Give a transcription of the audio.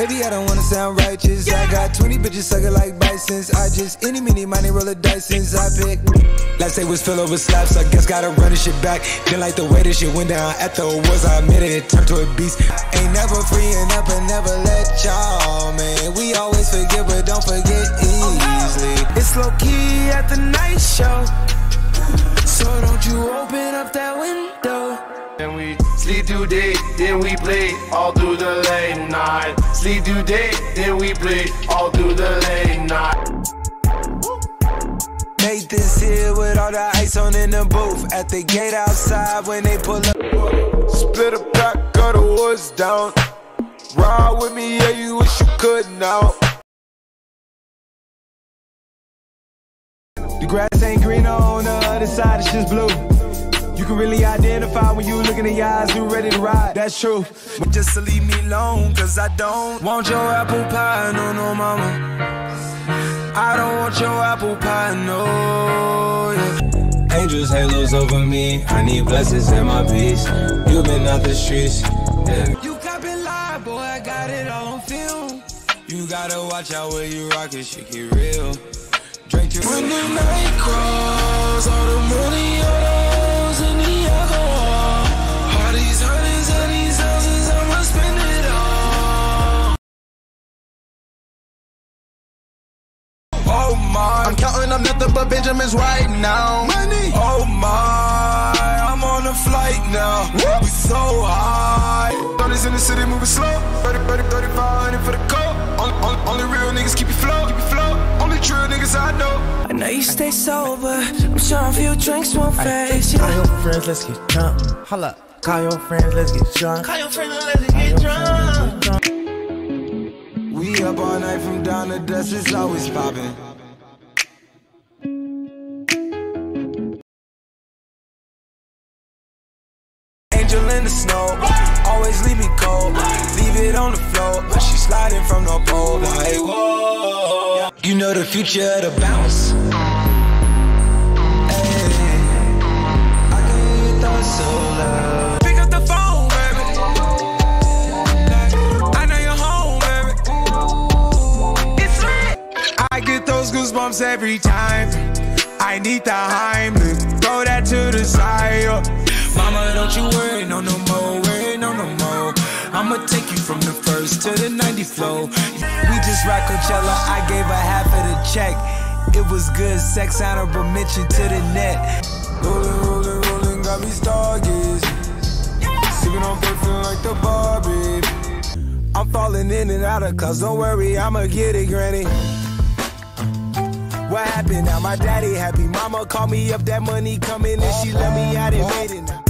Baby, I don't wanna sound righteous. I got 20 bitches sucking like bisons. I just any, mini, money, roll a dice since I picked. Last day was filled over slaps, I guess gotta run this shit back. Didn't like the way this shit went down at the awards, I admit it turned to a beast. Ain't never freeing up and never let y'all, man. We always forget, but don't forget easily. It's low key at the night show, so don't you open up that window. And we sleep through day, then we play all through the late night. Sleep through day, then we play all through the late night. Made this here with all the ice on in the booth. At the gate outside when they pull up. Split a pack of the woods down. Ride with me, yeah, you wish you could now. The grass ain't green on the other side, it's just blue. You can really identify when you look in the eyes who ready to ride, that's true. Just to leave me alone, cause I don't want your apple pie, no, no, mama. I don't want your apple pie, no, yeah. Angels, halos over me, I need blessings in my peace. You been out the streets, yeah. You copping live, boy, I got it all on film. You gotta watch out where you rock it, shit get real. Drink your when the night calls, all the money, all those in the alcohol. All these hundreds and these houses, I'ma spend it all. Oh my, I'm counting up nothing but Benjamins right now. Money. Oh my, I'm on a flight now. Woo. We so high. Thirties in the city moving slow. 3500 for the coat. Only real niggas keep you flow. Only true niggas I know. I know you stay sober. I'm sure a few drinks won't face you. Call your friends, let's get drunk. Holla. Call your friends, let's get drunk. Call your friends, let's get drunk. We up all night from dawn to dusk, it's always poppin'. Angel in the snow, always leave me cold. Leave it on the floor, but she sliding from the pole. Like, whoa, you know the future of the bounce. Hey, I can hear thoughts so loud. Pick up the phone, baby. I know you're home, baby. It's lit. I get those goosebumps every time. I need the Heimlich, throw that to the side. Mama, don't you worry, no more, worry, no more. I'ma take you from the first to the 90 flow. We just rock Coachella, I gave her half of the check. It was good sex, honorable mention to the net. Rolling, got me stargazing. Sipping on perfume like the Barbie. I'm falling in and out of cause, don't worry, I'ma get it, granny. What happened now? My daddy happy. Mama called me up, that money coming and she let me out and made it now.